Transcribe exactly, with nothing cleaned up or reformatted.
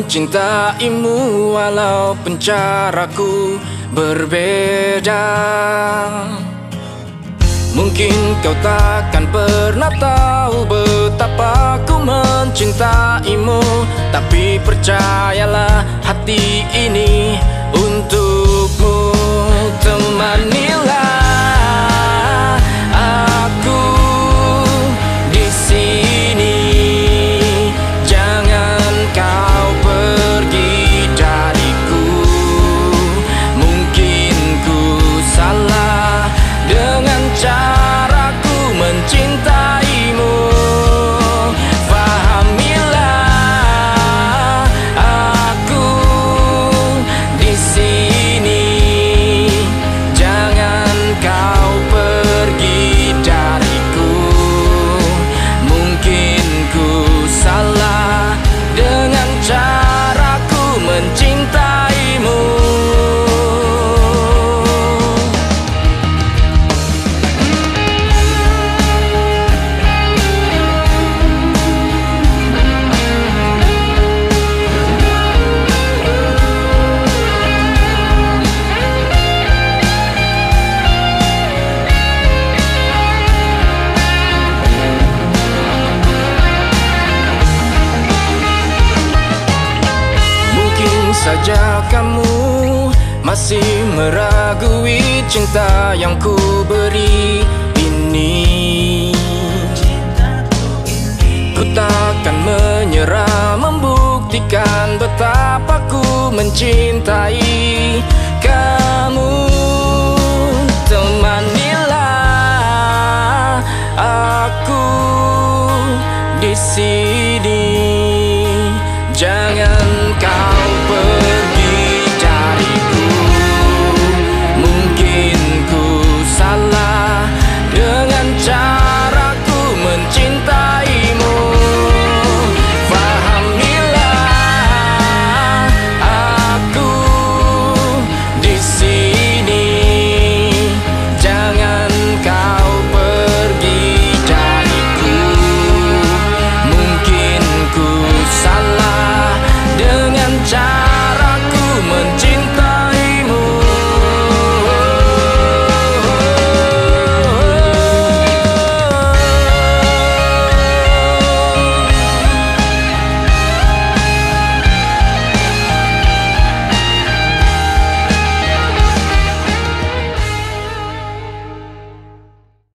mencintaimu walaupun caraku berbeda. Mungkin kau takkan pernah tahu betapa ku mencintaimu, tapi percayalah hati ini untukmu. Temanilah aku di sini, jangan kau pergi dariku. Mungkin ku salah dengan caraku mencintaimu. Fahamilah aku di sini, jangan kau pergi dariku. Mungkin ku salah dengan caraku mencintaimu. Saja kamu masih meragui cinta yang ku beri ini. Ku takkan menyerah membuktikan betapa ku mencintai.